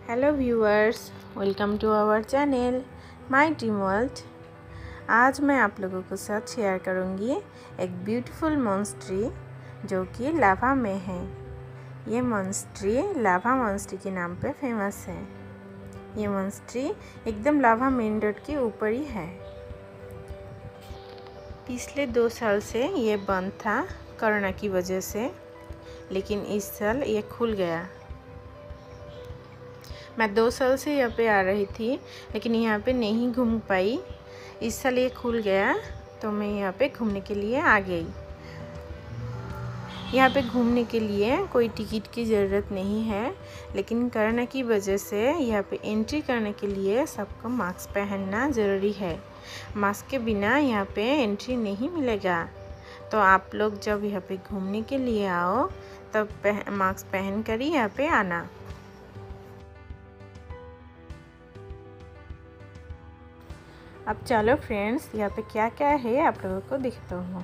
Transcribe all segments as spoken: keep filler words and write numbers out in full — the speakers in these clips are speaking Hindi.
Hello viewers, welcome to our channel my dream world. आज मैं आप लोगों के साथ शेयर करूंगी एक ब्यूटीफुल मॉन्स्ट्री जो कि लावा में है। ये मॉन्स्ट्री लावा मॉन्स्ट्री के नाम पे फेमस है। ये मॉन्स्ट्री एकदम लावा मेन रोड के ऊपर ही है। पिछले दो साल से ये बंद था कोरोना की वजह से, लेकिन इस साल ये खुल गया। मैं दो साल से यहाँ पे आ रही थी, लेकिन यहाँ पे नहीं घूम पाई। इस साल ये खुल गया तो मैं यहाँ पे घूमने के लिए आ गई। यहाँ पे घूमने के लिए कोई टिकट की ज़रूरत नहीं है, लेकिन कोरोना की वजह से यहाँ पे एंट्री करने के लिए सबको मास्क पहनना ज़रूरी है। मास्क के बिना यहाँ पे एंट्री नहीं मिलेगा। तो आप लोग जब यहाँ पे घूमने के लिए आओ तब पह, मास्क पहन कर ही यहाँ पे आना। अब चलो फ्रेंड्स, यहाँ पे क्या क्या है आप लोगों को दिखाता हूँ।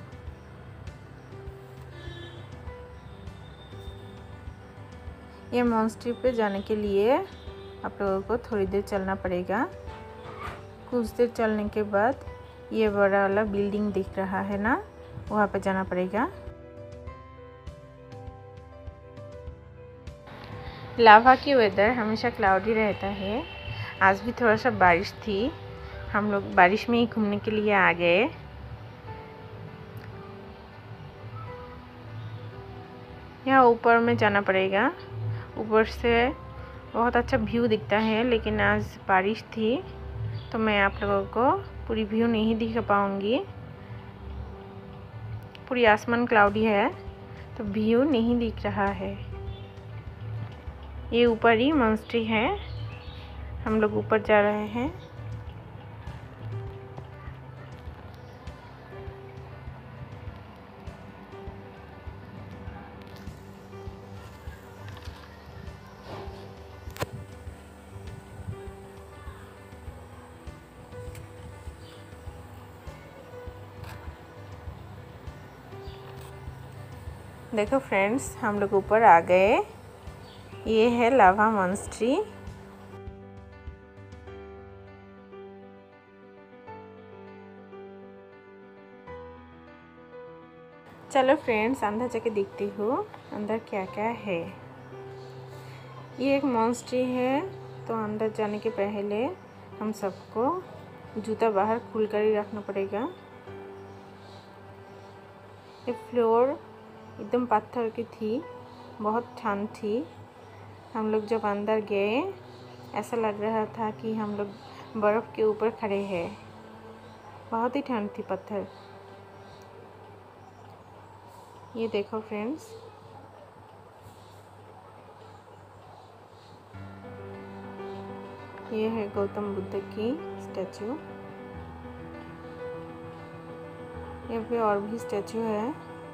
ये मॉन्स्ट्री पे जाने के लिए आप लोगों को थोड़ी देर चलना पड़ेगा। कुछ देर चलने के बाद ये बड़ा वाला बिल्डिंग दिख रहा है ना, वहाँ पे जाना पड़ेगा। लावा की वेदर हमेशा क्लाउडी रहता है। आज भी थोड़ा सा बारिश थी। हम लोग बारिश में ही घूमने के लिए आ गए। यहाँ ऊपर में जाना पड़ेगा। ऊपर से बहुत अच्छा व्यू दिखता है, लेकिन आज बारिश थी तो मैं आप लोगों को पूरी व्यू नहीं दिखा पाऊँगी। पूरी आसमान क्लाउडी है तो व्यू नहीं दिख रहा है। ये ऊपर ही मॉन्स्ट्री है। हम लोग ऊपर जा रहे हैं। देखो फ्रेंड्स, हम लोग ऊपर आ गए। ये है लावा मॉन्स्ट्री। चलो फ्रेंड्स, अंदर जाके देखती हूँ अंदर क्या क्या है। ये एक मॉन्स्ट्री है, तो अंदर जाने के पहले हम सबको जूता बाहर खुल कर ही रखना पड़ेगा। ये फ्लोर एकदम पत्थर की थी, बहुत ठंड थी। हम लोग जब अंदर गए ऐसा लग रहा था कि हम लोग बर्फ़ के ऊपर खड़े हैं। बहुत ही ठंड थी पत्थर। ये देखो फ्रेंड्स, ये है गौतम बुद्ध की स्टैचू। यहाँ पे और भी स्टैचू है।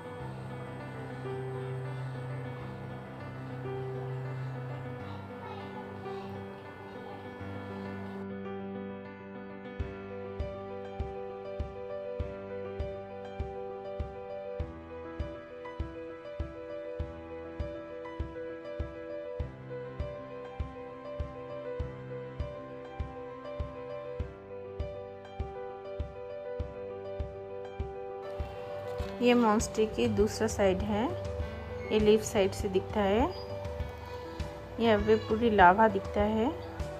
ये मॉन्स्ट्री की दूसरा साइड है। ये लेफ्ट साइड से दिखता है। यहाँ पे पूरी लावा दिखता है।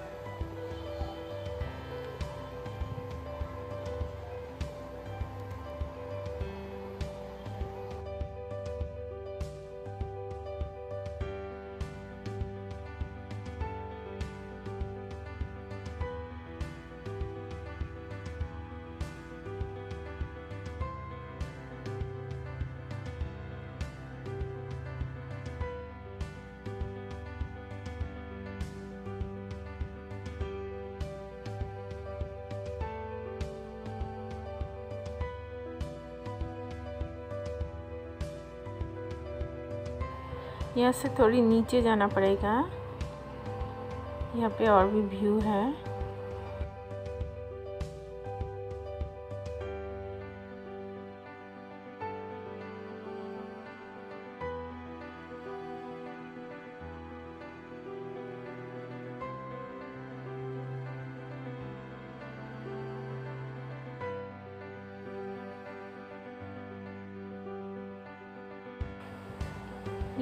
यहाँ से थोड़ी नीचे जाना पड़ेगा। यहाँ पे और भी व्यू है।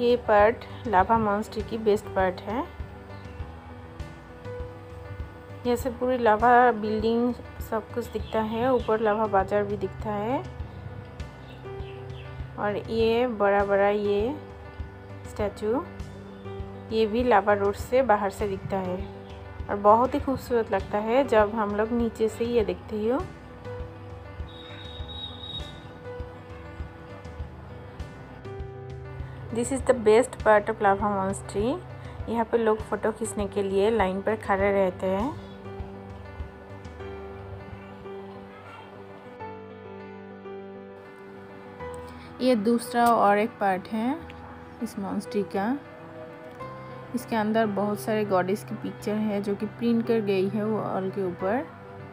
ये पार्ट लावा मॉन्स्टर की बेस्ट पार्ट है। यहाँ से पूरी लावा बिल्डिंग सब कुछ दिखता है, ऊपर लावा बाजार भी दिखता है। और ये बड़ा बड़ा ये स्टैचू, ये भी लावा रोड से बाहर से दिखता है और बहुत ही खूबसूरत लगता है जब हम लोग नीचे से ये देखते हो। This is the best part of lava monster. यहाँ पे लोग फ़ोटो खींचने के लिए लाइन पर खड़े रहते हैं। ये दूसरा और एक पार्ट है इस मॉन्स्ट्री का। इसके अंदर बहुत सारे गॉडेस की पिक्चर है जो कि प्रिंट कर गई है वो वॉल के ऊपर।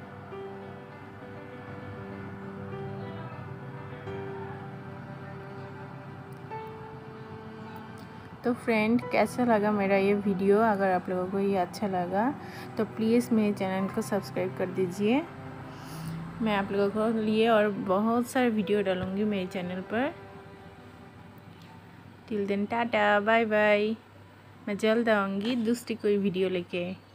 तो फ्रेंड, कैसा लगा मेरा ये वीडियो? अगर आप लोगों को ये अच्छा लगा तो प्लीज़ मेरे चैनल को सब्सक्राइब कर दीजिए। मैं आप लोगों को लिए और बहुत सारे वीडियो डालूँगी मेरे चैनल पर। Till then tata bye bye. मैं जल्द आऊँगी दूसरी कोई वीडियो लेके।